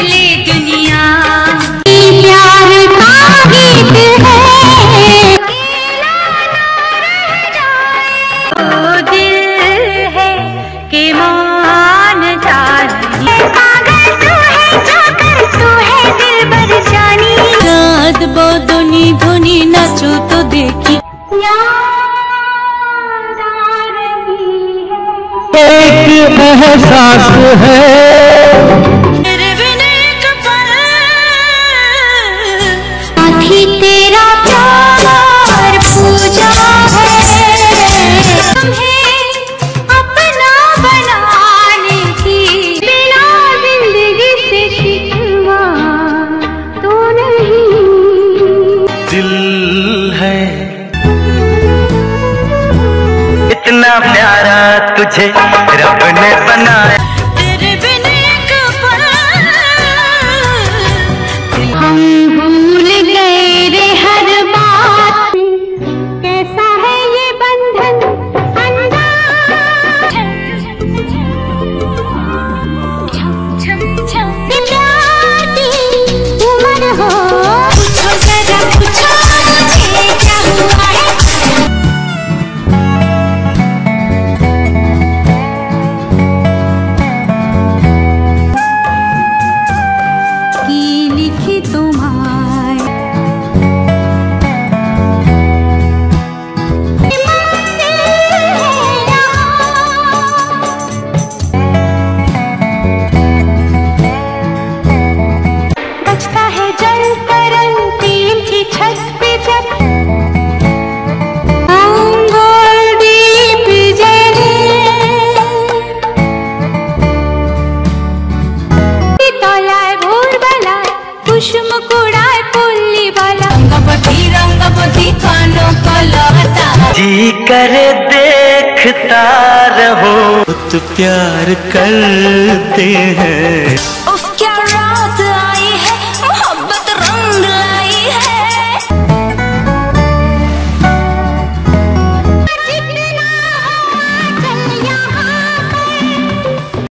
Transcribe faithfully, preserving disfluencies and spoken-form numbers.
ले दुनिया। प्यार का गीत है, अकेला ना रह जाए। ओ दिल है कि मान जाए, पागल तू है जाकर तू है दिलबर जानी। रात बो धुनी धुनी नाचो तो देखी, एक एहसास है तेरे बिना एक पल, साथी तेरा प्यार पूजा है। तुम्हें अपना बनाने की बिना जिंदगी से शिकवा तो नहीं। दिल है इतना प्यारा तुझे रब ने बनाया, तेरे बिन एक पल हम भूल गए रे हर बात। कैसा है ये बंधन अंदाज, प्यार की उम्र हो। पूछो जरा पूछो मुझे क्या हुआ है। लिखी तुम्हारे बचता है जल तरंग तीन की छत पे जब अंगोल दीप जले। तोलाय भोर बला कुसुम कुड़ाय पुल्ली वाला, रंगपति रंगपति कानों को लौटा। जी करे देखता रहो तो प्यार करते हैं।